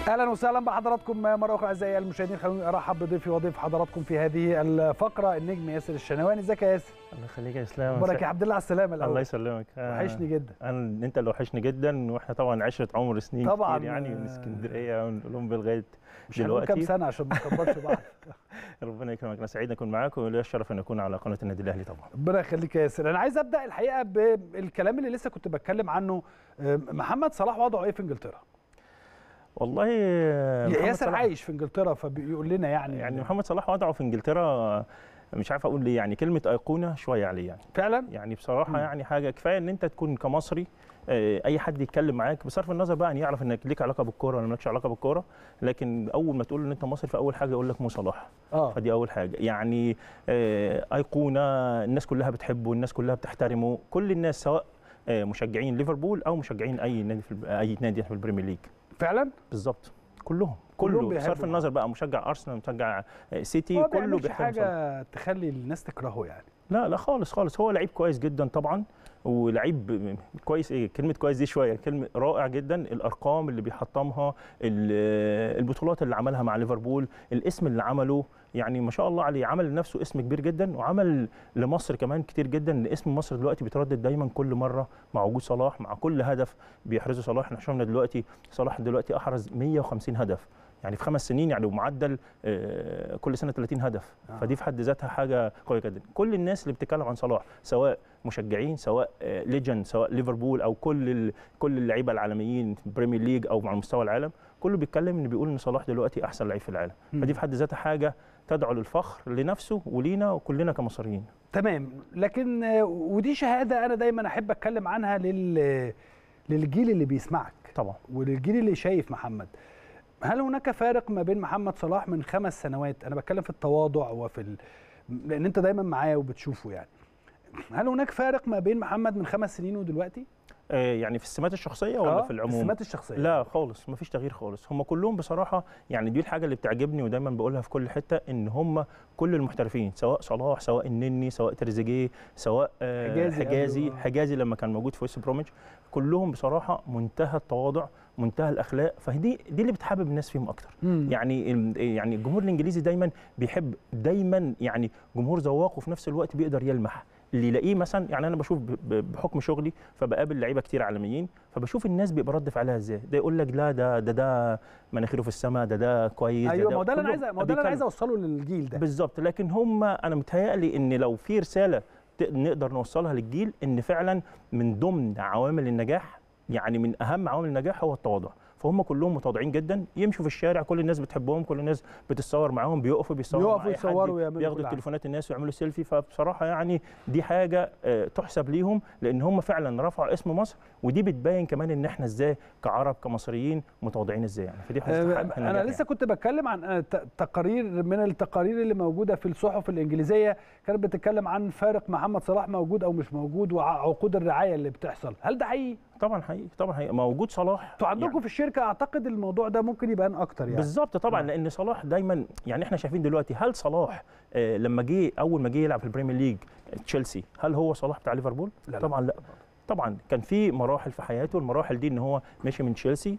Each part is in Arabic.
اهلا وسهلا بحضراتكم مره اخرى اعزائي المشاهدين. خلوني ارحب بضيفي وضيف حضراتكم في هذه الفقره النجم ياسر الشناواني. ازيك يا ياسر؟ الله يخليك يا اسلام. مبارك يا عبد الله على السلامه الاول. الله يسلمك. وحشني جدا. انت اللي وحشني جدا، واحنا طبعا عشره عمر سنين طبعا كتير يعني من اسكندريه ونقولهم لغايه مش هنقول كام سنه عشان ما نكبرش بعض. ربنا يكرمك، انا سعيد اكون معاك وليا الشرف ان اكون على قناه النادي الاهلي طبعا. ربنا يخليك يا ياسر. انا عايز ابدا الحقيقه بالكلام اللي لسه كنت بتكلم عنه. محمد صلاح وضعه ايه في انجلترا؟ والله ياسر عايش في انجلترا فبيقول لنا يعني محمد صلاح وضعه في انجلترا مش عارف اقول ليه، يعني كلمه ايقونه شويه عليه يعني فعلا. يعني بصراحه يعني حاجه كفايه ان انت تكون كمصري اي حد يتكلم معاك بصرف النظر بقى ان يعرف انك ليك علاقه بالكوره ولا مالكش علاقه بالكوره، لكن اول ما تقول ان انت مصري فاول حاجه يقول لك مو صلاح. فدي اول حاجه يعني ايقونه الناس كلها بتحبه، الناس كلها بتحترمه، كل الناس سواء مشجعين ليفربول او مشجعين اي نادي في البريمير ليج. فعلا بالظبط كله بصرف النظر بقى مشجع ارسنال مشجع سيتي كله بيحترم حاجه تخلي الناس تكرهه يعني. لا خالص هو لعيب كويس جدا طبعا، ولعيب كويس. كلمه كويس دي شويه، كلمه رائع جدا. الارقام اللي بيحطمها، البطولات اللي عملها مع ليفربول، الاسم اللي عمله، يعني ما شاء الله عليه. عمل لنفسه اسم كبير جدا وعمل لمصر كمان كتير جدا، ان اسم مصر دلوقتي بيتردد دايما كل مره مع وجود صلاح، مع كل هدف بيحرزه صلاح. احنا شفنا دلوقتي صلاح دلوقتي احرز 150 هدف يعني في 5 سنين، يعني بمعدل كل سنه 30 هدف. فدي في حد ذاتها حاجه قويه جدا. كل الناس اللي بتتكلم عن صلاح سواء مشجعين سواء ليجند سواء ليفربول او كل اللعيبه العالميين في البريمير ليج او على مستوى العالم، كله بيتكلم ان بيقول ان صلاح دلوقتي احسن لعيب في العالم. فدي في حد ذاتها حاجه تدعو للفخر لنفسه ولينا وكلنا كمصريين. تمام. لكن ودي شهاده انا دايما احب اتكلم عنها للجيل اللي بيسمعك طبعا وللجيل اللي شايف محمد. هل هناك فارق ما بين محمد صلاح من 5 سنوات؟ انا بتكلم في التواضع لان انت دايما معاه وبتشوفه يعني. هل هناك فارق ما بين محمد من 5 سنين ودلوقتي؟ يعني في السمات الشخصيه ولا في العموم؟ في السمات الشخصيه. لا خالص، مفيش تغيير خالص. هم كلهم بصراحه يعني دي الحاجه اللي بتعجبني ودايما بقولها في كل حته، ان هم كل المحترفين سواء صلاح سواء النني سواء تريزيجيه سواء حجازي لما كان موجود في ويست بروميتش، كلهم بصراحه منتهى التواضع منتهى الاخلاق. فدي اللي بتحبب الناس فيهم اكتر. يعني الجمهور الانجليزي دايما بيحب دايما يعني جمهور ذواق وفي نفس الوقت بيقدر يلمح اللي يلاقيه. مثلا يعني انا بشوف بحكم شغلي فبقابل لعيبه كتير عالميين، فبشوف الناس بيبقى رد فعلها ازاي. ده يقول لك لا ده مناخيره في السماء، ده كويس. ايوه، ما ده انا عايز اوصله للجيل ده بالظبط. لكن هم انا متهيألي ان لو في رساله نقدر نوصلها للجيل، ان فعلا من ضمن عوامل النجاح، يعني من اهم عوامل النجاح هو التواضع. فهم كلهم متواضعين جدا، يمشوا في الشارع كل الناس بتحبهم، كل الناس بتتصور معاهم، بيقفوا يصوروا بياخدوا تليفونات الناس ويعملوا سيلفي. فبصراحه يعني دي حاجه تحسب ليهم، لان هم فعلا رفعوا اسم مصر، ودي بتبين كمان ان احنا ازاي كعرب كمصريين متواضعين ازاي يعني. فدي انا لسه كنت بتكلم عن تقارير من التقارير اللي موجوده في الصحف الانجليزيه كانت بتتكلم عن فارق محمد صلاح موجود او مش موجود وعقود الرعايه اللي بتحصل. هل ده حقيقي؟ طبعا حقيقي موجود صلاح. انتوا عندكم يعني في الشركه اعتقد الموضوع ده ممكن يبان اكتر يعني. بالظبط طبعا. لان صلاح دايما يعني احنا شايفين دلوقتي، هل صلاح لما اول ما جه يلعب في البريمير ليج تشيلسي، هل هو صلاح بتاع ليفربول؟ لا طبعا لا. طبعا كان في مراحل في حياته، المراحل دي ان هو مشي من تشيلسي،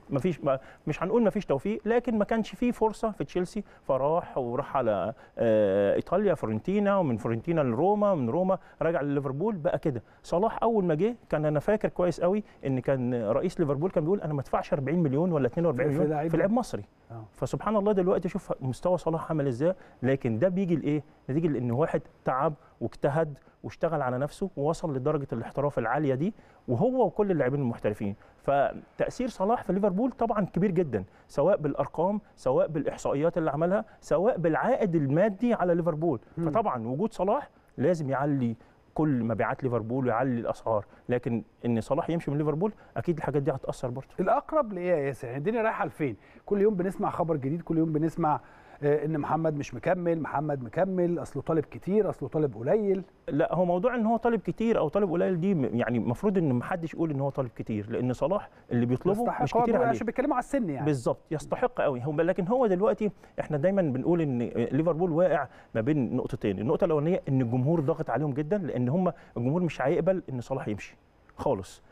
مش هنقول ما فيش توفيق، لكن ما كانش فيه فرصه في تشيلسي، فراح على ايطاليا فورنتينا، ومن فورنتينا لروما، من روما رجع لليفربول. بقى كده صلاح اول ما جه كان انا فاكر كويس قوي ان كان رئيس ليفربول كان بيقول انا ما ادفعش 40 مليون ولا 42 مليون في لعيب مصري. فسبحان الله دلوقتي شوف مستوى صلاح عمل ازاي. لكن ده بيجي لايه؟ نتيجه لان واحد تعب واجتهد واشتغل على نفسه ووصل لدرجه الاحتراف العاليه دي، وهو وكل اللاعبين المحترفين. فتاثير صلاح في ليفربول طبعا كبير جدا، سواء بالارقام سواء بالاحصائيات اللي عملها سواء بالعائد المادي على ليفربول. فطبعا وجود صلاح لازم يعلي كل مبيعات ليفربول ويعلي الاسعار، لكن ان صلاح يمشي من ليفربول اكيد الحاجات دي هتاثر برضه. الاقرب ليه يا ياسر؟ يعني الدنيا رايحه لفين؟ كل يوم بنسمع خبر جديد، كل يوم بنسمع ان محمد مش مكمل، محمد مكمل، اصله طالب كتير، اصله طالب قليل. لا، هو موضوع ان هو طالب كتير او طالب قليل دي يعني المفروض ان ما حدش يقول ان هو طالب كتير، لان صلاح اللي بيطلبه مش كتير عليه عشان بيتكلموا على السن يعني. بالظبط، يستحق قوي. لكن هو دلوقتي احنا دايما بنقول ان ليفربول واقع ما بين نقطتين. النقطه الاولانيه ان الجمهور ضاغط عليهم جدا، لان هم الجمهور مش هيقبل ان صلاح يمشي خالص.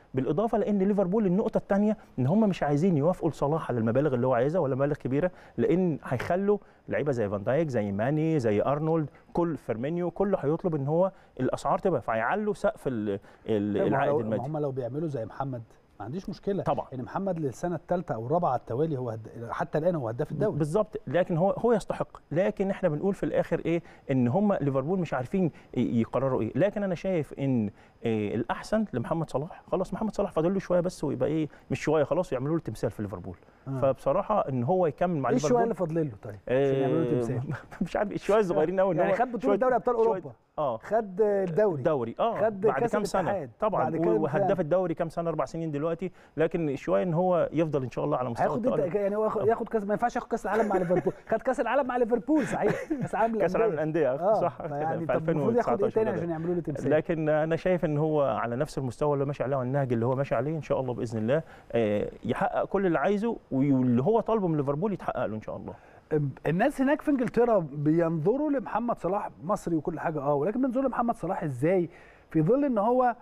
بالاضافه لان ليفربول النقطه الثانيه ان هم مش عايزين يوافقوا لصلاح على المبالغ اللي هو عايزها ولا مبالغ كبيره، لان هيخلوا لعيبه زي فان دايك زي ماني زي ارنولد كل فيرمينيو كله هيطلب ان هو الاسعار تبقى، فهيعلوا سقف العائد المادي. هم لو بيعملوا زي محمد ما عنديش مشكله طبعا، ان محمد للسنه الثالثه او الرابعه على التوالي هو حتى الان هو هداف الدوري بالظبط، لكن هو يستحق، لكن احنا بنقول في الاخر ايه ان هم ليفربول مش عارفين يقرروا ايه. لكن انا شايف ان الاحسن لمحمد صلاح، خلاص محمد صلاح فاضل له شويه بس ويبقى ايه مش شويه خلاص ويعملوا له تمثال في ليفربول. فبصراحه ان هو يكمل مع ليفربول. ايه الشويه اللي فاضل له طيب عشان يعملوا له تمثال؟ مش عارف الشويه الصغيرين قوي ان يعني هو خد بطوله دوري ابطال اوروبا، خد الدوري خد بعد كام سنه طبعا، وهداف الدوري كام سنه 4 سنين دلوقتي، لكن شويه ان هو يفضل ان شاء الله على مستوى التألق. يعني هو ياخد كاس، ما ينفعش ياخد كاس العالم مع ليفربول، خد كاس العالم مع ليفربول صحيح، كاس العالم للانديه صح يعني في 2019 المفروض ياخد ايه تاني عشان يعملوا له تمثال. لكن انا شايف ان هو على نفس المستوى اللي ماشي عليه والنهج اللي هو ماشي عليه ان شاء الله باذن الله يحقق كل اللي عايزه واللي هو طالبه من ليفربول يتحقق له ان شاء الله. الناس هناك في انجلترا بينظروا لمحمد صلاح مصري وكل حاجه ولكن بينظروا لمحمد صلاح ازاي في ظل ان هو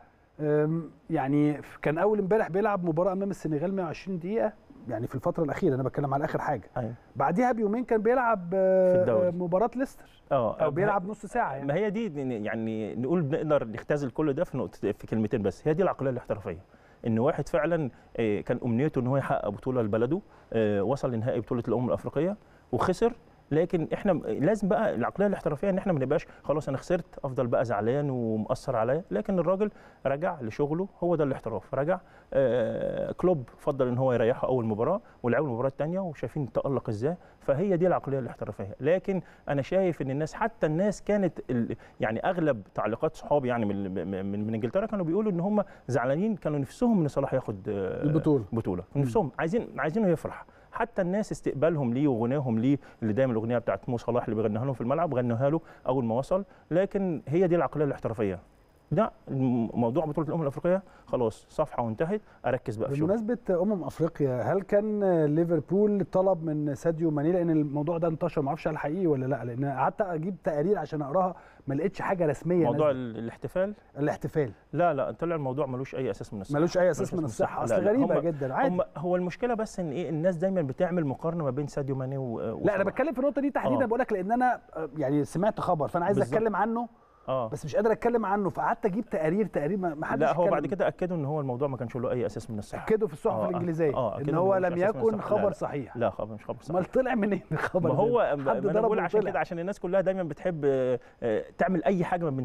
يعني كان اول امبارح بيلعب مباراه امام السنغال 120 دقيقه يعني في الفتره الاخيره، انا بتكلم على اخر حاجه. أيوة. بعديها بيومين كان بيلعب في مباراه ليستر او بيلعب نص ساعه يعني. ما هي دي يعني نقول نقدر نختزل كل ده في كلمتين بس، هي دي العقليه الاحترافيه. ان واحد فعلا كان امنيته ان هو يحقق بطوله لبلده، وصل لنهائي بطوله الامم الافريقيه وخسر، لكن احنا لازم بقى العقليه الاحترافيه ان احنا ما نبقاش خلاص انا خسرت افضل بقى زعلان ومؤثر عليا، لكن الراجل رجع لشغله، هو ده الاحتراف، رجع. كلوب فضل ان هو يريحه اول مباراه ولعبوا المباراه الثانيه وشايفين التالق ازاي، فهي دي العقليه الاحترافيه. لكن انا شايف ان الناس حتى الناس كانت يعني اغلب تعليقات صحابي يعني من انجلترا كانوا بيقولوا ان هم زعلانين، كانوا نفسهم ان صلاح ياخد البطوله نفسهم عايزينه يفرح. حتى الناس استقبالهم ليه وغناهم ليه اللي دايما الاغنيه بتاعت مو صلاح اللي بيغنيها لهم في الملعب غنوها له اول ما وصل، لكن هي دي العقليه الاحترافيه. ده موضوع بطوله الامم الافريقيه خلاص صفحه وانتهت، اركز بقى في شغل. بمناسبه افريقيا، هل كان ليفربول طلب من ساديو ماني، لان الموضوع ده انتشر ما اعرفش هل حقيقي ولا لا، لان قعدت اجيب تقارير عشان اقراها ما لقيتش حاجه رسميه. موضوع الاحتفال لا طلع الموضوع ملوش اي اساس من الصحه، ملوش اي اساس من الصحه، اصل غريبه جدا عادي. هو المشكله بس ان الناس دايما بتعمل مقارنه ما بين ساديو ماني لا انا بتكلم في النقطه دي تحديدا، بقول لك لان انا يعني سمعت خبر فانا عايز اتكلم عنه بس مش قادر اتكلم عنه، فقعدت اجيب تقارير ما حدش لا. هو بعد كده اكدوا ان هو الموضوع ما كانش له اي اساس من الصحه، اكدوا في الصحف الانجليزيه ان هو لم يكن خبر صحيح. لا خبر مش خبر صحيح. امال طلع منين الخبر؟ ما هو انا بقول عشان كده، عشان الناس كلها دايما بتحب تعمل اي حاجه ما بين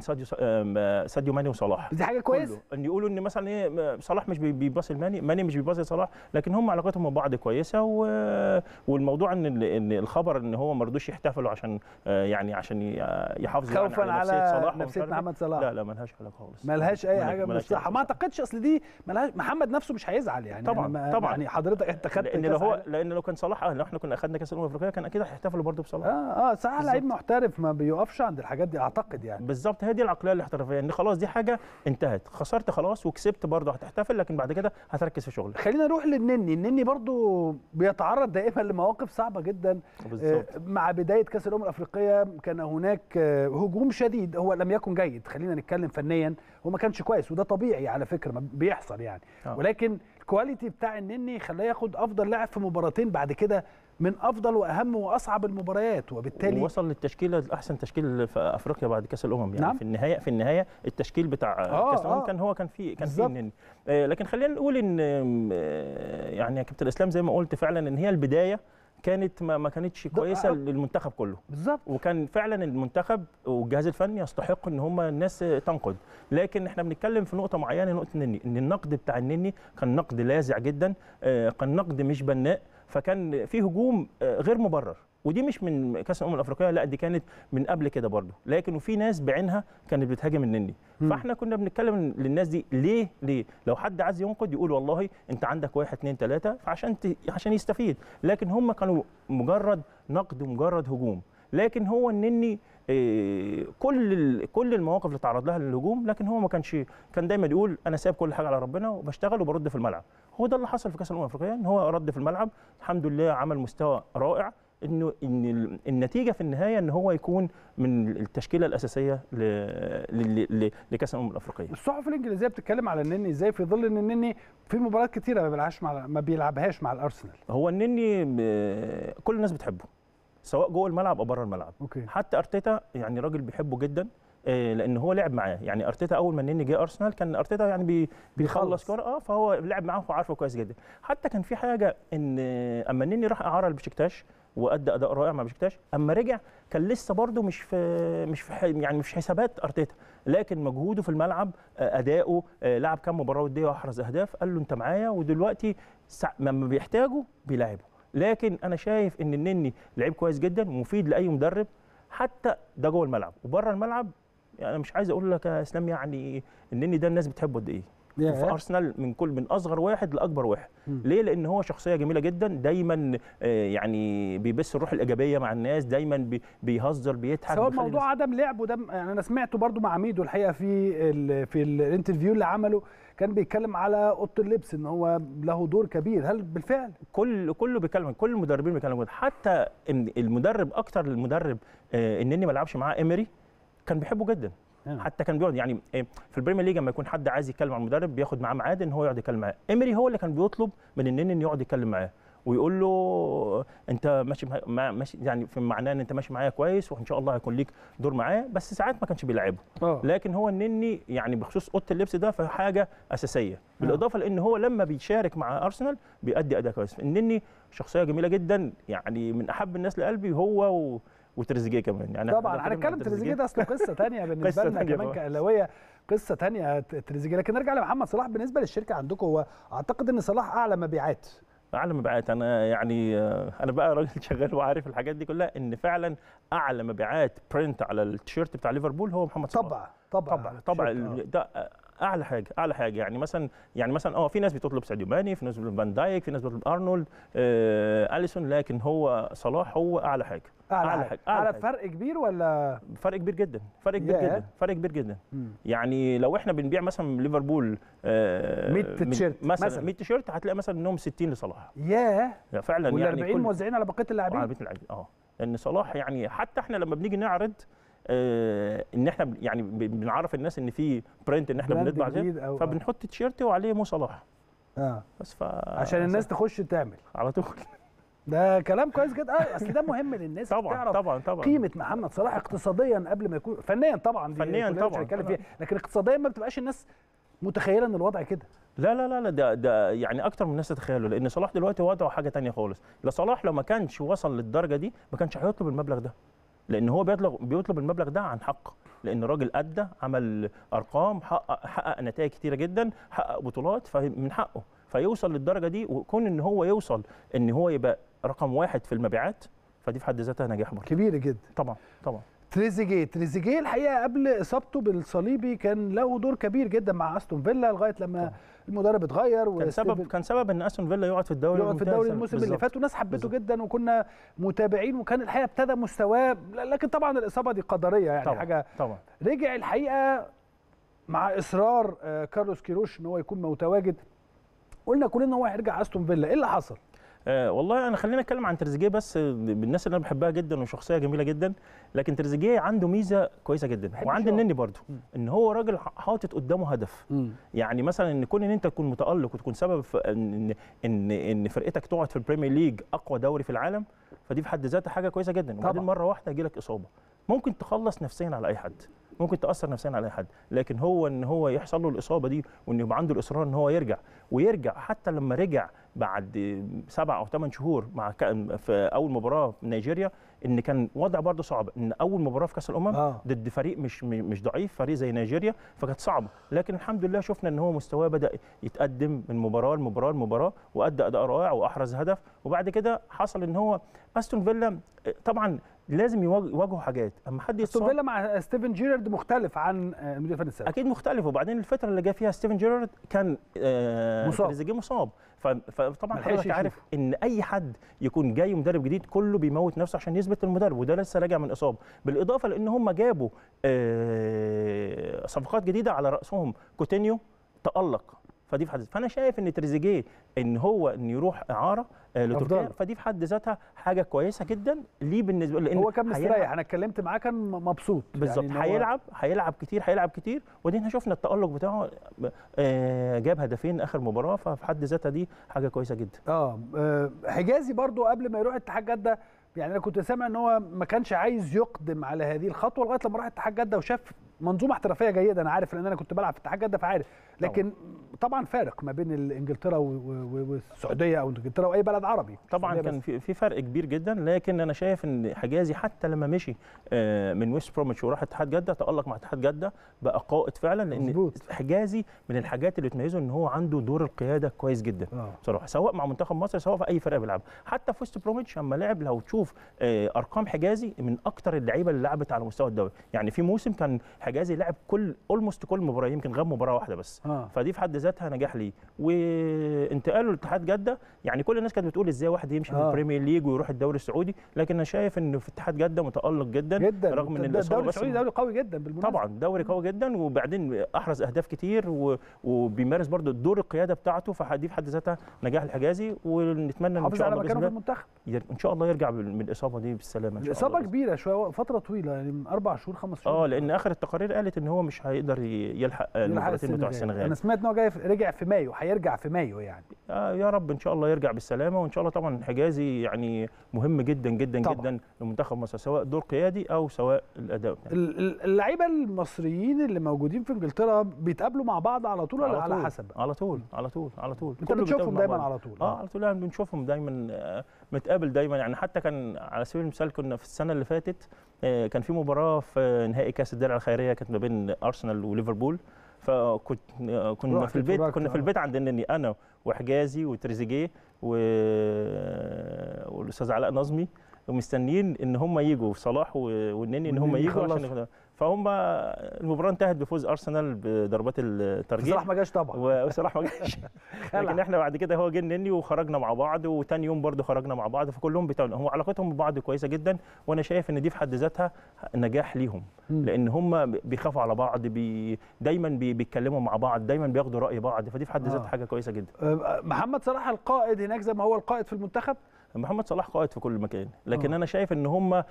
ساديو ماني وصلاح. دي حاجه كويسه ان يقولوا ان مثلا ايه صلاح مش بيباصي ماني مش بيباصي صلاح، لكن هم علاقتهم مع بعض كويسه. والموضوع ان الخبر ان هو ما رضوش يحتفلوا عشان يعني عشان يحافظوا خوفا على نفسيه محمد صلاح. لا ملهاش علاقه خالص، ملهاش اي حاجه من الصحه، ما اعتقدش. اصل دي محمد نفسه مش هيزعل يعني. طبعا يعني حضرتك انت خدت لان لو كان صلاح لو احنا كنا اخذنا كاس الامم الافريقيه كان اكيد هيحتفلوا برضه بصلاح. صلاح لعيب محترف ما بيقفش عند الحاجات دي اعتقد يعني. بالظبط، هي دي العقليه الاحترافيه، ان خلاص دي حاجه انتهت، خسرت خلاص وكسبت برضه هتحتفل، لكن بعد كده هتركز في شغلك. خلينا نروح للنني برضه بيتعرض دائما لمواقف صعبه جدا. مع بدايه كاس الامم الافريقيه كان هناك هجوم شديد، هو لم يكن جيد، خلينا نتكلم فنيا هو ما كانش كويس، وده طبيعي على فكره ما بيحصل يعني. ولكن الكواليتي بتاع النني خلاه ياخد افضل لاعب في مباراتين بعد كده من افضل واهم واصعب المباريات، وبالتالي وصل للتشكيله احسن تشكيل في افريقيا بعد كاس الامم يعني. نعم. في النهايه التشكيل بتاع كاس الامم كان فيه النني. لكن خلينا نقول ان يعني يا كابتن اسلام زي ما قلت فعلا ان هي البدايه كانت ما كانتش كويسه للمنتخب كله بالظبط، وكان فعلا المنتخب والجهاز الفني يستحق ان هم الناس تنقد. لكن احنا بنتكلم في نقطه معينه، نقطه النني، ان النقد بتاع النني كان نقد لاذع جدا، كان نقد مش بناء، فكان في هجوم غير مبرر، ودي مش من كاس الامم الافريقيه، لا دي كانت من قبل كده برضه، لكن وفي ناس بعينها كانت بتهاجم النني. فاحنا كنا بنتكلم للناس دي ليه لو حد عايز ينقد يقول والله انت عندك 1 2 3 عشان يستفيد، لكن هم كانوا مجرد نقد ومجرد هجوم. لكن هو النني كل المواقف اللي تعرض لها للهجوم، لكن هو ما كان دايما يقول انا سايب كل حاجه على ربنا وبشتغل وبرد في الملعب. هو ده اللي حصل في كاس الامم الافريقيه، ان هو رد في الملعب الحمد لله، عمل مستوى رائع، انه ان النتيجه في النهايه ان هو يكون من التشكيله الاساسيه لكاس الامم الافريقيه. الصحف الانجليزيه بتتكلم على النني ازاي في ظل ان النني في مباريات كتيره ما بيلعبهاش مع الارسنال. هو النني كل الناس بتحبه سواء جوه الملعب او بره الملعب. أوكي. حتى ارتيتا يعني راجل بيحبه جدا، لان هو لعب معاه. يعني ارتيتا اول ما النني جه ارسنال كان ارتيتا يعني بيخلص كوره، فهو لعب معاه وعارفه كويس جدا. حتى كان في حاجه ان اما النني راح اعاره لبشكتاش وادى اداء رائع مع بشكتاش، اما رجع كان لسه برده مش حسابات ارتيتا، لكن مجهوده في الملعب، اداؤه، لعب كام مباراه وديه واحرز اهداف، قال له انت معايا، ودلوقتي لما بيحتاجه بيلعبه. لكن انا شايف ان النني لعيب كويس جدا ومفيد لاي مدرب، حتى ده جوه الملعب وبره الملعب. يعني انا مش عايز اقول لك يا اسلام يعني النني ده الناس بتحبه قد ايه. في ارسنال من اصغر واحد لاكبر واحد. ليه؟ لان هو شخصيه جميله جدا، دايما يعني بيبث الروح الايجابيه مع الناس، دايما بيهزر بيضحك. سواء موضوع عدم لعبه ده، يعني انا سمعته برضو مع ميدو الحقيقه في الانترفيو اللي عمله، كان بيتكلم على اوضه اللبس ان هو له دور كبير. هل بالفعل كله بيتكلم، كل المدربين بيتكلموا، حتى المدرب اكتر المدرب النني ما لعبش معاه ايمري كان بيحبه جدا. حتى كان بيقعد يعني في البريمير ليج لما يكون حد عايز يتكلم عن المدرب بياخد معاه ميعاد ان هو يقعد يتكلم معاه. ايمري هو اللي كان بيطلب من النني انه يقعد يتكلم معاه ويقول له انت ماشي يعني في معناه ان انت ماشي معايا كويس وان شاء الله هيكون ليك دور معاه، بس ساعات ما كانش بيلعبه. لكن هو النني يعني بخصوص اوضه اللبس ده فحاجه اساسيه، بالاضافه لان هو لما بيشارك مع ارسنال بيأدي اداء كويس. النني شخصيه جميله جدا، يعني من احب الناس لقلبي هو وتريزيجيه كمان. يعني طبعا هنتكلم تريزيجيه ده اصله قصه ثانيه بالنسبه لنا كمان كاهلاويه، قصه ثانيه تريزيجيه. لكن نرجع لمحمد صلاح. بالنسبه للشركه عندكم، هو اعتقد ان صلاح اعلى مبيعات. اعلى مبيعات، انا يعني انا بقى راجل شغال وعارف الحاجات دي كلها، ان فعلا اعلى مبيعات برنت على التيشيرت بتاع ليفربول هو محمد صلاح. طبعا ده اعلى حاجه. يعني مثلا في ناس بتطلب ساديو ماني، في ناس بتطلب فان دايك، في ناس بتطلب ارنولد، اليسون، لكن هو صلاح هو اعلى حاجه. اعلى فرق كبير ولا فرق كبير جدا؟ فرق كبير جدا. يعني لو احنا بنبيع مثلا ليفربول 100 تيشيرت مثلا 100 تيشيرت، هتلاقي مثلا انهم 60 لصلاح. فعلا يعني 40 موزعين على بقيه اللاعبين. ان صلاح يعني حتى احنا لما بنيجي نعرض ان احنا يعني بنعرف الناس ان في برنت ان احنا بنطبع زي، فبنحط تيشيرت وعليه مو صلاح. بس عشان الناس تخش تعمل على طول. ده كلام كويس جدا. اصل ده مهم للناس تعرف طبعا قيمه محمد صلاح اقتصاديا قبل ما يكون فنيا. طبعا مش هنتكلم فيها، لكن اقتصاديا ما بتبقاش الناس متخيله ان الوضع كده. لا ده يعني اكتر من الناس تتخيله، لان صلاح دلوقتي وضعه حاجه ثانيه خالص. صلاح لو ما كانش وصل للدرجه دي ما كانش هيطلب المبلغ ده، لان هو بيطلب المبلغ ده عن حق، لان الراجل ادى، عمل ارقام، حقق نتائج كتيره جدا، حقق بطولات، فمن حقه فيوصل للدرجه دي. وكون ان هو يوصل ان هو يبقى رقم 1 في المبيعات، فدي في حد ذاتها نجاح كبير جدا. طبعا. تريزيجيه الحقيقه قبل اصابته بالصليبي كان له دور كبير جدا مع استون فيلا لغايه لما المدرب اتغير. كان سبب ان استون فيلا يقعد في الدوري الموسم اللي فات، والناس حبته جدا وكنا متابعين، وكان الحقيقه ابتدى مستواه، لكن طبعا الاصابه دي قدريه يعني حاجه. رجع الحقيقه مع اصرار كارلوس كيروش ان هو يكون متواجد. قلنا كلنا ان هو هيرجع استون فيلا. ايه اللي حصل؟ والله انا خلينا اتكلم عن تريزيجيه بس، بالناس اللي انا بحبها جدا وشخصيه جميله جدا. لكن تريزيجيه عنده ميزه كويسه جدا، وعند النني برضه، ان هو راجل حاطط قدامه هدف. يعني مثلا ان كون ان انت تكون متالق وتكون سبب في ان فرقتك تقعد في البريمير ليج اقوى دوري في العالم، فدي في حد ذاتها حاجه كويسه جدا. وبعدين مره واحده يجي لك اصابه ممكن تخلص نفسيا على اي حد، ممكن تاثر نفسيا على اي حد، لكن هو ان هو يحصل له الاصابه دي وان يبقى عنده الاصرار ان هو يرجع حتى لما رجع بعد 7 أو 8 شهور في اول مباراه في نيجيريا، ان كان وضع برضه صعب، ان اول مباراه في كاس الامم ضد فريق مش ضعيف، فريق زي نيجيريا، فكانت صعبه. لكن الحمد لله شفنا ان هو مستواه بدا يتقدم من مباراه لمباراه وادى اداء رائع واحرز هدف. وبعد كده حصل ان هو استون فيلا طبعا لازم يواجهوا حاجات. اما حد استون فيلا مع ستيفن جيرارد مختلف عن المدير الفني السابق، اكيد مختلف. وبعدين الفتره اللي جاء فيها ستيفن جيرارد كان تريزيجيه مصاب، فطبعا حضرتك عارف ان اي حد يكون جاي مدرب جديد كله بيموت نفسه عشان يثبت المدرب، وده لسه راجع من اصابه. بالاضافه لان هم جابوا صفقات جديده على راسهم كوتينيو تالق، فدي في حد ذاتها. فانا شايف ان تريزيجيه ان يروح اعاره لتركيا، فدي في حد ذاتها حاجه كويسه جدا ليه بالنسبه له، لان هو كان مستريح. انا اتكلمت معاه كان مبسوط بالظبط. يعني هيلعب كتير، ودينا شفنا التألق بتاعه، جاب هدفين اخر مباراه، ففي حد ذاتها دي حاجه كويسه جدا. حجازي برضو قبل ما يروح اتحاد جده، يعني انا كنت سامع ان هو ما كانش عايز يقدم على هذه الخطوه لغايه لما راح اتحاد جده وشاف منظومه احترافيه جيده. انا عارف لان انا كنت بلعب في اتحاد جده فعارف، لكن طبعا فارق ما بين انجلترا والسعوديه او انجلترا واي بلد عربي. طبعا كان في فرق كبير جدا، لكن انا شايف ان حجازي حتى لما مشي من ويست بروميتش وراح اتحاد جده تألق مع اتحاد جده، بقى قائد فعلا. لان مزبوط. حجازي من الحاجات اللي تميزه ان هو عنده دور القياده كويس جدا بصراحه، سواء مع منتخب مصر سواء في اي فرقه بيلعبها. حتى في ويست بروميتش لما لعب، لو تشوف ارقام حجازي من اكتر اللعيبه اللي لعبت على مستوى الدوري. يعني في موسم كان حجازي لعب اولموست كل مباراه، يمكن غاب مباراه واحده بس. فدي في حد ذاتها نجاح ليه. وانتقاله لاتحاد جده، يعني كل الناس كانت بتقول ازاي واحد يمشي من البريمير ليج ويروح الدوري السعودي، لكن انا شايف انه في اتحاد جده متالق جدا رغم ان الدوري السعودي دوري قوي جدا بالمناسبه. طبعا دوري قوي جدا، وبعدين احرز اهداف كتير وبيمارس برضو دور القياده بتاعته، فدي في حد ذاتها نجاح الحجازي. ونتمنى ان شاء الله مكانه في المنتخب ان شاء الله يرجع من الاصابه دي بالسلامه ان شاء الله. الاصابه كبيره شويه، فتره طويله يعني من 4 شهور 5 شهور. لان اخر التقارير قالت ان هو مش هيقدر يلحق المباراتين بتوع السنغال. انا سمعت ان هو رجع في مايو، هيرجع في مايو يعني. يا رب ان شاء الله يرجع بالسلامه، وان شاء الله. طبعا حجازي يعني مهم جدا جدا طبعا جدا لمنتخب مصر، سواء دور قيادي او سواء الاداء. اللعيبه المصريين اللي موجودين في انجلترا بيتقابلوا مع بعض على طول ولا على حسب؟ على طول. انت بتشوفهم دايما على طول؟ على طول يعني بنشوفهم دايما، متقابل دايما. يعني حتى كان على سبيل المثال كنا في السنه اللي فاتت كان في مباراه في نهائي كاس الدرع الخيريه كانت ما بين ارسنال وليفربول، كنا في البيت عند النني، انا وحجازي وتريزيجيه والاستاذ علاء نظمي، ومستنيين ان هم يجوا صلاح والنني ان هم يجوا عشان فهم. المباراه انتهت بفوز ارسنال بضربات الترجيح. صلاح ما جاش طبعا، وصلاح ما جاش لكن احنا بعد كده هو جه النني وخرجنا مع بعض، وتاني يوم برده خرجنا مع بعض. فكلهم هم علاقتهم ببعض كويسه جدا، وانا شايف ان دي في حد ذاتها نجاح ليهم، لان هم بيخافوا على بعض، دايما بيتكلموا مع بعض، دايما بياخدوا راي بعض، فدي في حد ذاتها حاجه كويسه جدا. محمد صلاح القائد هناك زي ما هو القائد في المنتخب. محمد صلاح قائد في كل مكان، لكن انا شايف ان هم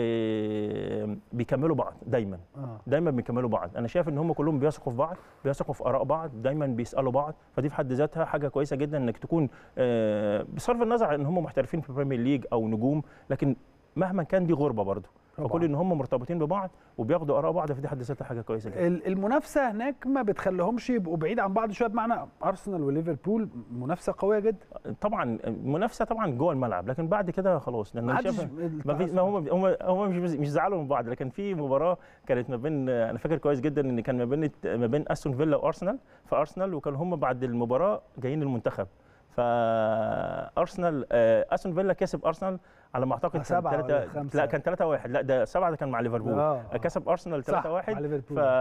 بيكملوا بعض دايما بيكملوا بعض. انا شايف ان هم كلهم بيثقوا في بعض، بيثقوا في اراء بعض، دايما بيسالوا بعض، فدي في حد ذاتها حاجه كويسه جدا انك تكون بصرف النظر عن ان هم محترفين في البريمير ليج او نجوم، لكن مهما كان دي غربه برضه، فكل ان هم مرتبطين ببعض وبياخدوا اراء بعض، فدي حد ذاتها حاجه كويسه جدا. المنافسه هناك ما بتخليهمش يبقوا بعيد عن بعض شويه، بمعنى ارسنال وليفربول منافسه قويه جدا. طبعا منافسه طبعا جوه الملعب، لكن بعد كده خلاص، لان هم مش زعلوا من بعض. لكن في مباراه كانت ما بين، انا فاكر كويس جدا ان كان ما بين استون فيلا وارسنال، فارسنال وكانوا هم بعد المباراه جايين المنتخب، فارسنال استون فيلا كسب ارسنال على ما اعتقد 7 لا كان 3-1، لا ده 7 ده كان مع ليفربول. كسب ارسنال 3-1.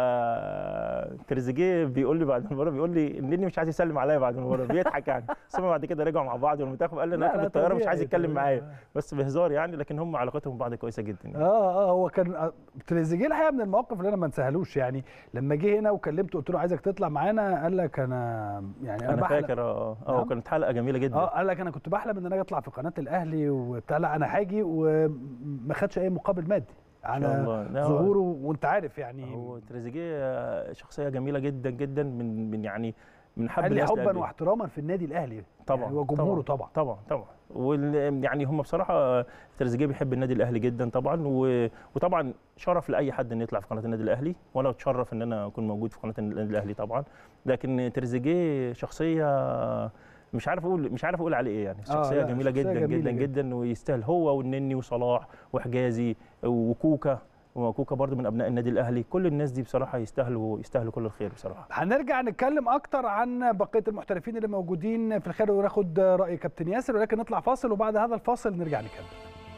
فتريزيجيه بيقول لي بعد المباراه، بيقول لي انني مش عايز يسلم عليا بعد المباراه، بيضحك يعني. ثم بعد كده رجعوا مع بعض، والمنتخب قال لي انا راكب الطياره مش عايز يتكلم معايا، بس بهزار يعني، لكن هم علاقتهم ببعض كويسه جدا. هو كان تريزيجيه الحقيقه من المواقف اللي انا ما انساهالوش، يعني لما جه هنا وكلمته قلت له عايزك تطلع معانا، قال لك انا فاكر كانت حلقه جميله جدا. قال لك انا كنت بحلم ان انا اطلع في قناه الاهلي وبتاع، لا انا هاجي، وما خدش اي مقابل مادي على ظهوره. وانت عارف يعني هو تريزيجيه شخصيه جميله جدا جدا، من يعني من حب الناس حبا واحتراما في النادي الاهلي طبعا، يعني وجمهوره طبعا. يعني هم بصراحه تريزيجيه بيحب النادي الاهلي جدا طبعا، وطبعا شرف لاي حد ان يطلع في قناه النادي الاهلي، وانا اتشرف ان انا اكون موجود في قناه النادي الاهلي طبعا. لكن تريزيجيه شخصيه مش عارف اقول عليه ايه يعني. شخصيه جميله جدا جدا جدا، ويستاهل هو والنني وصلاح وحجازي وكوكا برضو من ابناء النادي الاهلي. كل الناس دي بصراحه يستاهلوا كل الخير بصراحه. هنرجع نتكلم اكتر عن بقيه المحترفين اللي موجودين في الخارج وناخد راي كابتن ياسر، ولكن نطلع فاصل وبعد هذا الفاصل نرجع نكمل.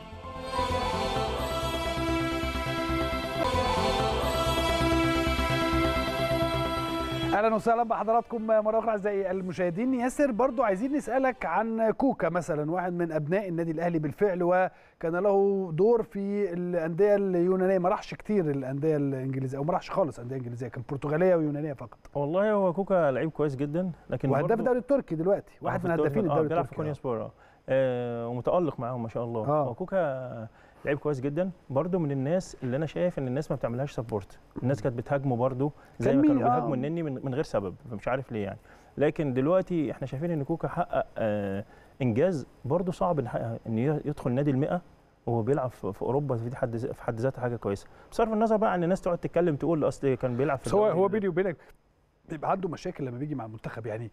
اهلا وسهلا بحضراتكم مره اخرى اعزائي المشاهدين. ياسر، برضو عايزين نسالك عن كوكا مثلا، واحد من ابناء النادي الاهلي بالفعل، كان له دور في الانديه اليونانيه، ما راحش كتير الانديه الانجليزيه او ما راحش خالص انديه انجليزيه، كان برتغاليه ويونانيه فقط. والله هو كوكا لعيب كويس جدا، لكن وهداف الدوري التركي دلوقتي، واحد من هدافين الدوري التركي. بيلعب في كونياسبور ومتالق معاهم ما شاء الله. هو كوكا لعيب كويس جدا برده، من الناس اللي انا شايف ان الناس ما بتعملهاش سبورت. الناس كانت بتهاجمه برده زي ما كانوا بيهاجموا النني من غير سبب، فمش عارف ليه يعني. لكن دلوقتي احنا شايفين ان كوكا حقق انجاز برده صعب ان يدخل نادي ال100 وهو بيلعب في اوروبا، في حد ذاتها حاجه كويسه. بصرف النظر بقى عن الناس تقعد تتكلم تقول اصل كان بيلعب في هو بيني وبينك بيبقى عنده مشاكل لما بيجي مع المنتخب، يعني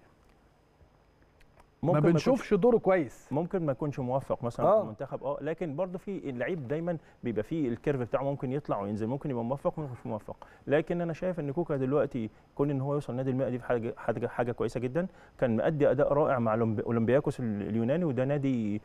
ما بنشوفش دوره كويس، ممكن ما يكونش موفق مثلا في المنتخب لكن برضه في اللعيب دايما بيبقى فيه الكيرف بتاعه، ممكن يطلع وينزل، ممكن يبقى موفق وممكن مش موفق. لكن انا شايف ان كوكا دلوقتي كون ان هو يوصل نادي ال100 دي في حاجه كويسه جدا. كان مؤدي اداء رائع مع اولمبياكوس اليوناني، وده نادي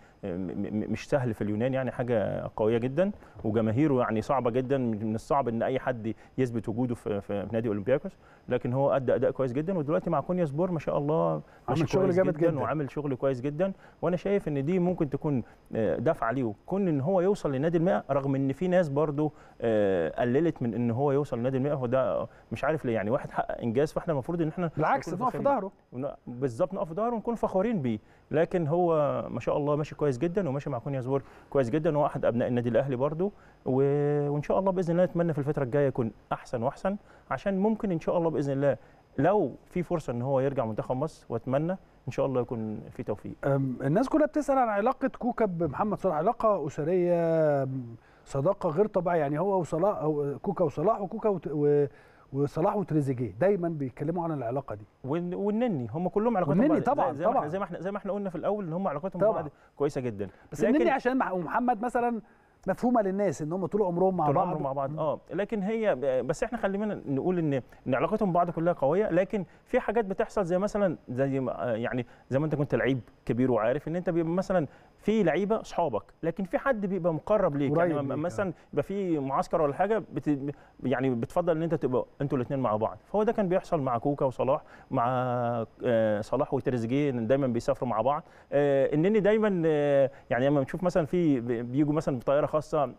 مش سهل في اليونان، يعني حاجه قويه جدا، وجماهيره يعني صعبه جدا، من الصعب ان اي حد يثبت وجوده في نادي اولمبياكوس. لكن هو ادى اداء كويس جدا، ودلوقتي مع كونياسبور ما شاء الله عامل شغل جامد جدا وعامل شغل كويس جدا. وانا شايف ان دي ممكن تكون دفعه ليه، كون ان هو يوصل لنادي ال100، رغم ان في ناس برضو قللت من ان هو يوصل لنادي ال100، وده مش عارف ليه. يعني واحد حقق انجاز، فاحنا المفروض ان احنا بالعكس نقف في ظهره، بالظبط نقف في ظهره ونكون فخورين بيه. لكن هو ما شاء الله ماشي كويس جدا، وماشي مع كونياسبور كويس جدا، وهو احد ابناء النادي الاهلي برضو. وان شاء الله باذن الله نتمنى في الفتره الجايه يكون احسن واحسن، عشان ممكن ان شاء الله باذن الله لو في فرصه ان هو يرجع منتخب مصر، واتمنى ان شاء الله يكون في توفيق. الناس كلها بتسال عن علاقه كوكا بمحمد صلاح، علاقه اسريه، صداقه غير طبيعيه، يعني هو وصلاح أو كوكا وصلاح، وكوكا وصلاح وتريزيجيه دايما بيتكلموا عن العلاقه دي. والنني هم كلهم علاقتهم والنني طبعا زي ما احنا قلنا في الاول ان هم علاقتهم ببعض كويسه جدا. بس النني عشان ومحمد مثلا مفهومه للناس ان هم طول عمرهم مع بعض. لكن هي بس احنا خلينا نقول ان علاقتهم ببعض كلها قويه، لكن في حاجات بتحصل زي مثلا زي ما انت كنت لعيب كبير وعارف ان انت بيبقى مثلا في لعيبه اصحابك، لكن في حد بيبقى مقرب ليك، يعني مثلا يبقى في معسكر ولا حاجه يعني بتفضل ان انت تبقى انتوا الاثنين مع بعض. فهو ده كان بيحصل مع كوكا وصلاح، مع صلاح وتريزيجيه دايما بيسافروا مع بعض. انني دايما يعني لما بنشوف مثلا بيجوا مثلا بطياره خاصه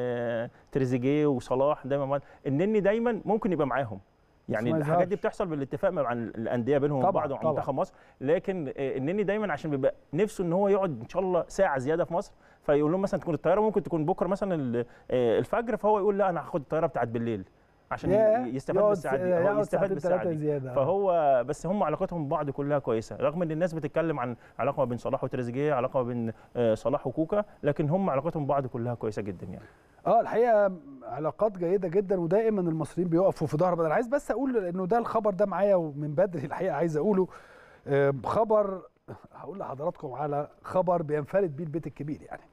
تريزيجيه وصلاح دايما، النني دايما ممكن يبقى معاهم. يعني الحاجات دي بتحصل بالاتفاق مع الانديه بينهم وبعض ومع منتخب مصر. لكن النني دايما عشان بيبقى نفسه ان هو يقعد ان شاء الله ساعه زياده في مصر، فيقول لهم مثلا تكون الطياره ممكن تكون بكره مثلا الفجر، فهو يقول لا انا هاخد الطياره بتاعت بالليل عشان يستفاد بالساعه دي، يستفاد بالساعه دي زيادة. فهو بس هم علاقتهم ببعض كلها كويسه، رغم ان الناس بتتكلم عن علاقه ما بين صلاح وتريزيجيه، علاقه ما بين صلاح وكوكا، لكن هم علاقتهم ببعض كلها كويسه جدا يعني. الحقيقه علاقات جيده جدا، ودائما المصريين بيقفوا في ظهر. انا عايز بس اقول انه ده الخبر ده معايا ومن بدري الحقيقه عايز اقوله، خبر هقول لحضراتكم على خبر بينفرد بيه البيت الكبير. يعني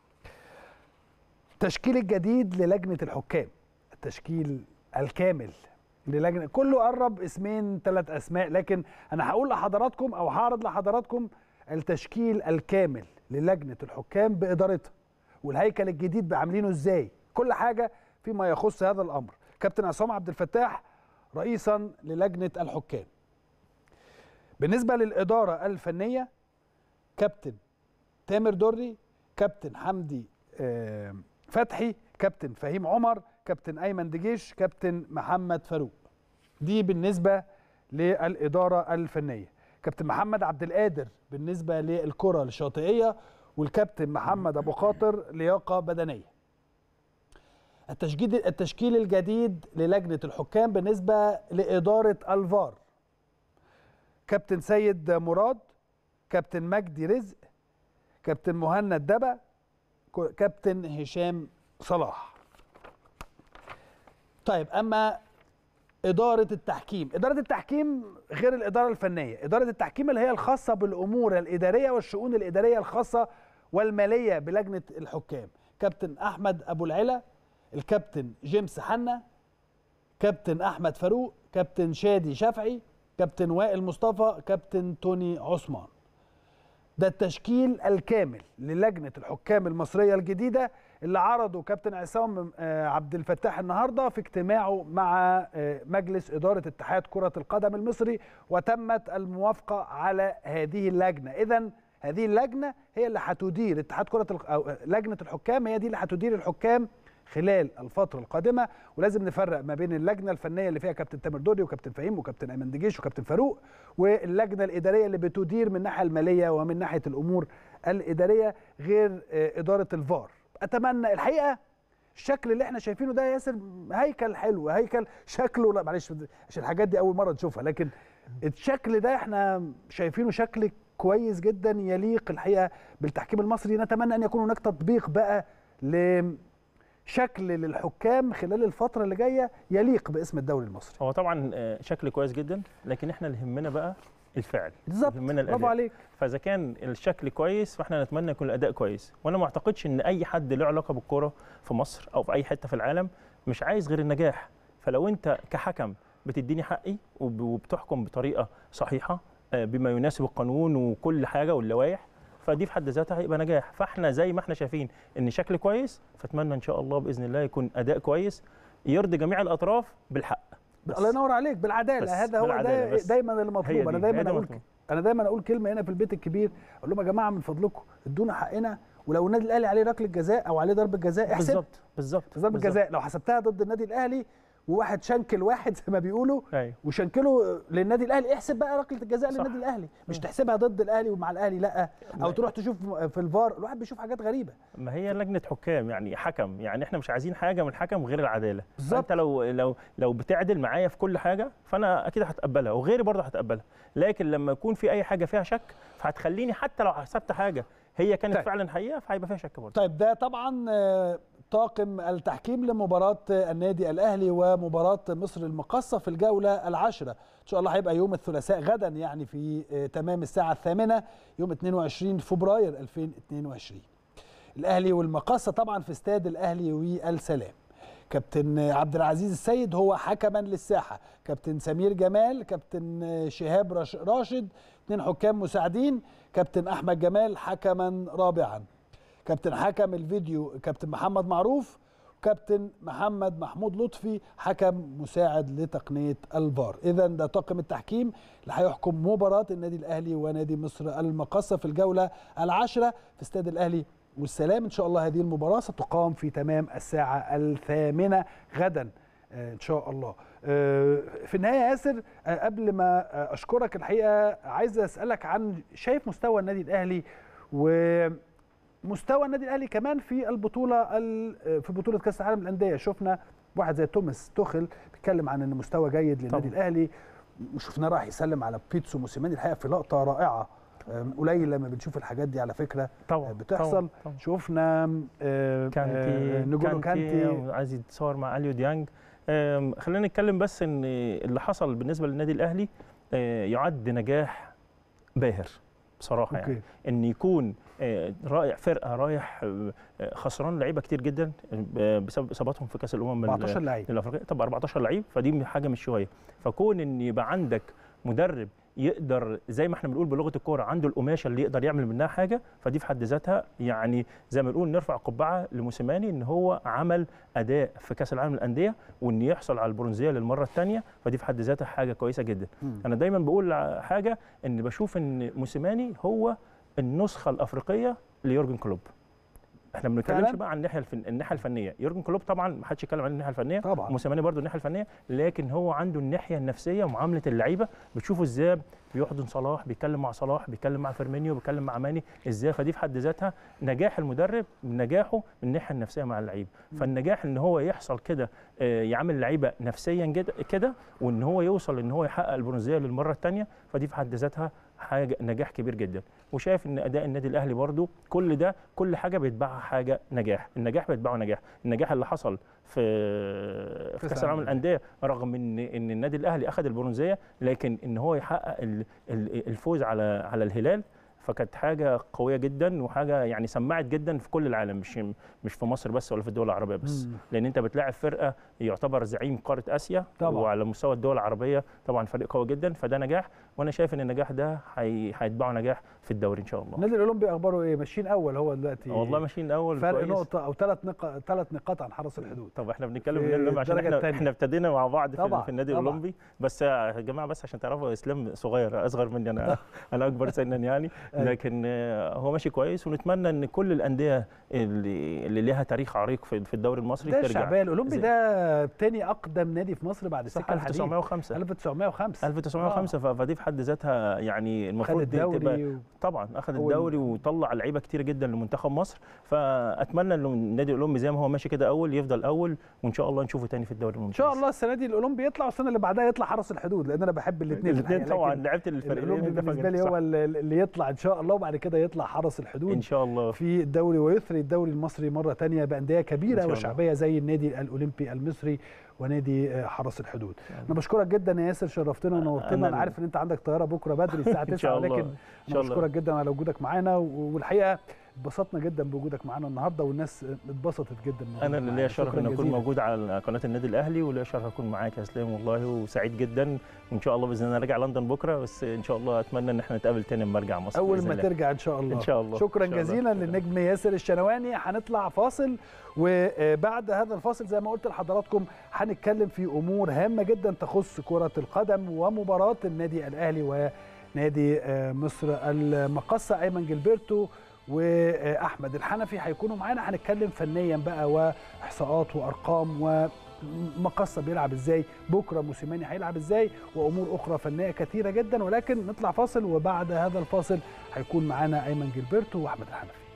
التشكيل الجديد للجنه الحكام، التشكيل الكامل للجنه، كله قرب اسمين 3 اسماء، لكن انا هقول لحضراتكم او هعرض لحضراتكم التشكيل الكامل للجنه الحكام بادارتها، والهيكل الجديد بعاملينه ازاي، كل حاجه فيما يخص هذا الامر. كابتن عصام عبد الفتاح رئيسا للجنه الحكام. بالنسبه للاداره الفنيه، كابتن تامر دري، كابتن حمدي فتحي، كابتن فهيم عمر، كابتن ايمن دجيش، كابتن محمد فاروق. دي بالنسبه للاداره الفنيه. كابتن محمد عبد القادر بالنسبه للكره الشاطئيه، والكابتن محمد ابو خاطر لياقه بدنيه. التشكيل الجديد للجنه الحكام بالنسبه لاداره الفار: كابتن سيد مراد، كابتن مجدي رزق، كابتن مهند دبا، كابتن هشام صلاح. طيب اما اداره التحكيم غير الاداره الفنيه. اداره التحكيم اللي هي الخاصه بالامور الاداريه والشؤون الاداريه الخاصه والماليه بلجنه الحكام: كابتن احمد ابو العلا، الكابتن جيمس حنا، كابتن احمد فاروق، كابتن شادي شفعي، كابتن وائل مصطفى، كابتن توني عثمان. ده التشكيل الكامل للجنه الحكام المصريه الجديده اللي عرضه كابتن عصام عبد الفتاح النهارده في اجتماعه مع مجلس اداره اتحاد كره القدم المصري، وتمت الموافقه على هذه اللجنه. اذا هذه اللجنه هي اللي هتدير اتحاد كره أو لجنه الحكام هي دي اللي هتدير الحكام خلال الفتره القادمه. ولازم نفرق ما بين اللجنه الفنيه اللي فيها كابتن تامر دودي وكابتن فهيم وكابتن ايمن دجيش وكابتن فاروق، واللجنه الاداريه اللي بتدير من الناحيه الماليه ومن ناحيه الامور الاداريه غير اداره الفار. اتمنى الحقيقه الشكل اللي احنا شايفينه ده يا ياسر هيكل حلو، هيكل شكله، لا معلش عشان الحاجات دي اول مره نشوفها، لكن الشكل ده احنا شايفينه شكل كويس جدا يليق الحقيقه بالتحكيم المصري. نتمنى ان يكون هناك تطبيق بقى لشكل للحكام خلال الفتره اللي جايه يليق باسم الدوري المصري. هو طبعا شكل كويس جدا، لكن احنا اللي يهمنا بقى الفعل، بالظبط، برافو عليك. فاذا كان الشكل كويس فاحنا نتمنى يكون الاداء كويس، وانا ما اعتقدش ان اي حد له علاقه بالكوره في مصر او في اي حته في العالم مش عايز غير النجاح. فلو انت كحكم بتديني حقي وبتحكم بطريقه صحيحه بما يناسب القانون وكل حاجه واللوائح، فدي في حد ذاتها هيبقى نجاح. فاحنا زي ما احنا شايفين ان شكل كويس، فاتمنى ان شاء الله باذن الله يكون اداء كويس يرضي جميع الاطراف بالحق. الله ينور عليك، بالعداله. هذا هو دايما اللي مطلوب. انا دايما اقول كلمه هنا في البيت الكبير، اقول لهم يا جماعه من فضلكم ادونا حقنا، ولو النادي الاهلي عليه ركله جزاء او عليه ضربه جزاء احسب. بالظبط ضربه جزاء لو حسبتها ضد النادي الاهلي وواحد شنكل واحد زي ما بيقولوا وشنكله للنادي الاهلي، احسب بقى ركله الجزاء للنادي الاهلي، مش تحسبها ضد الاهلي ومع الاهلي، لا. او تروح تشوف في الفار، الواحد بيشوف حاجات غريبه. ما هي لجنه حكام يعني حكم، يعني احنا مش عايزين حاجه من الحكم غير العداله. انت لو بتعدل معايا في كل حاجه فانا اكيد هتقبلها، وغيري برضه هتقبلها. لكن لما يكون في اي حاجه فيها شك فهتخليني حتى لو حسبت حاجه هي كانت فعلا حقيقه فهيبقى فيها شك برضه. طيب ده طبعا طاقم التحكيم لمباراة النادي الأهلي ومباراة مصر المقاصة في الجولة العاشرة. إن شاء الله هيبقى يوم الثلاثاء غدا، يعني في تمام الساعة 8 يوم 22 فبراير 2022. الأهلي والمقاصة طبعا في استاد الأهلي والسلام. كابتن عبد العزيز السيد هو حكما للساحة، كابتن سمير جمال، كابتن شهاب راشد 2 حكام مساعدين، كابتن أحمد جمال حكما رابعا، كابتن حكم الفيديو كابتن محمد معروف، وكابتن محمد محمود لطفي حكم مساعد لتقنية الفار. إذا ده طاقم التحكيم اللي هيحكم مباراة النادي الأهلي ونادي مصر المقاصة في الجولة العاشرة في استاد الأهلي والسلام. إن شاء الله هذه المباراة ستقام في تمام الساعة 8 غدا إن شاء الله. في النهاية ياسر، قبل ما أشكرك الحقيقة عايز أسألك عن شايف مستوى النادي الأهلي ومستوى النادي الأهلي كمان في البطولة في بطولة كأس العالم للأندية. شفنا واحد زي توماس توخل بيتكلم عن ان مستوى جيد للنادي الأهلي، وشفناه راح يسلم على بيتسو موسيماني الحقيقة في لقطة رائعة. قليل لما بنشوف الحاجات دي على فكرة بتحصل. طبعا. شفنا نجولو كانتي عايز يتصور مع اليو ديانج. خلينا نتكلم بس ان اللي حصل بالنسبة للنادي الأهلي يعد نجاح باهر بصراحه. يعني ان يكون رائع فرقه رايح خسران لعيبه كتير جدا بسبب اصاباتهم في كاس الامم 14 لعيب الافريقيه. طب 14 لعيب فدي حاجه مش شويه. فكون ان يبقى عندك مدرب يقدر زي ما احنا بنقول بلغه الكوره عنده القماشه اللي يقدر يعمل منها حاجه، فدي في حد ذاتها يعني زي ما بنقول نرفع قبعه لموسيماني ان هو عمل اداء في كاس العالم للانديه، وان يحصل على البرونزيه للمره الثانيه، فدي في حد ذاتها حاجه كويسه جدا. انا دايما بقول حاجه ان بشوف ان موسيماني هو النسخه الافريقيه ليورجن كلوب. احنا ما بنتكلمش بقى عن الناحيه الفنيه. يورجن كلوب طبعا ما حدش يتكلم عن الناحيه الفنيه طبعا، موسيماني برضو الناحيه الفنيه، لكن هو عنده الناحيه النفسيه ومعامله اللعيبه. بتشوفوا ازاي بيحضن صلاح، بيتكلم مع صلاح، بيتكلم مع فيرمينيو، بيتكلم مع ماني ازاي. فدي في حد ذاتها نجاح المدرب، نجاحه من الناحيه النفسيه مع اللعيبه. فالنجاح ان هو يحصل كده يعامل اللعيبه نفسيا كده، وان هو يوصل ان هو يحقق البرونزيه للمره الثانيه، فدي في حد ذاتها حاجه نجاح كبير جدا. وشايف ان اداء النادي الاهلي برضو كل حاجه بيتبعها حاجه نجاح. النجاح بيتبعه نجاح. النجاح اللي حصل في كاس العالم للانديه رغم ان النادي الاهلي اخذ البرونزيه، لكن ان هو يحقق الفوز على الهلال، فكانت حاجه قويه جدا وحاجه يعني سمعت جدا في كل العالم، مش في مصر بس ولا في الدول العربيه بس. لان انت بتلاعب فرقه يعتبر زعيم قاره اسيا طبعا. وعلى مستوى الدول العربيه طبعا فريق قوي جدا، فده نجاح. وانا شايف ان النجاح ده هيتبعه نجاح في الدوري ان شاء الله. النادي الاولمبي اخباره ايه؟ ماشيين اول هو دلوقتي؟ والله ماشيين اول، فرق كويس. نقطه او 3 نقاط عن حرس الحدود. طب احنا بنتكلم في النادي الاولمبي عشان احنا ابتدينا مع بعض في النادي الاولمبي. بس يا جماعه، بس عشان تعرفوا، اسلام صغير اصغر مني، انا اكبر سنا يعني، لكن هو ماشي كويس، ونتمنى ان كل الانديه اللي ليها تاريخ عريق في الدوري المصري ده ترجع. الشعبيه الاولمبي ده تاني اقدم نادي في مصر بعد السكه الحديد. 1905 فدي في حد ذاتها يعني المفروض تبقى طبعا اخذ الدوري وطلع لعيبه كتير جدا لمنتخب مصر. فاتمنى ان النادي الاولمبي زي ما هو ماشي كده اول يفضل اول، وان شاء الله نشوفه تاني في الدوري الممتاز. ان شاء الله السنه دي الاولمبي يطلع، والسنه اللي بعدها يطلع حرس الحدود، لان انا بحب الاثنين طبعا. لعبت الفريقين الاولمبي بالنسبه لي هو اللي يطلع ان شاء الله، وبعد كده يطلع حرس الحدود ان شاء الله في الدوري، ويثري الدوري المصري مره ثانيه بانديه كبيره وشعبيه زي النادي الاولمبي المصري ونادي حرس الحدود. انا بشكرك جدا يا ياسر، شرفتنا ونورتنا. انا عارف ان انت عندك طياره بكره بدري الساعه 9، ولكن انا بشكرك جدا على وجودك معانا، والحقيقه اتبسطنا جدا بوجودك معانا النهارده، والناس اتبسطت جدا. انا اللي ليا شرف ان اكون موجود على قناه النادي الاهلي، وليا شرف اكون معاك يا اسلام والله، وسعيد جدا. وان شاء الله باذن الله راجع لندن بكره، بس ان شاء الله اتمنى ان احنا نتقابل تاني لما ارجع مصر اول ما ترجع ان شاء الله. ان شاء الله. شكرا جزيلا للنجم ياسر الشنواني. هنطلع فاصل، وبعد هذا الفاصل زي ما قلت لحضراتكم هنتكلم في امور هامه جدا تخص كره القدم ومباراه النادي الاهلي ونادي مصر المقصه. ايمن جilberto واحمد الحنفي هيكونوا معانا، هنتكلم فنيا بقى واحصاءات وارقام ومقصه بيلعب ازاي، بكره موسيماني هيلعب ازاي، وامور اخرى فنيه كثيره جدا. ولكن نطلع فاصل، وبعد هذا الفاصل هيكون معانا ايمن جilberto واحمد الحنفي.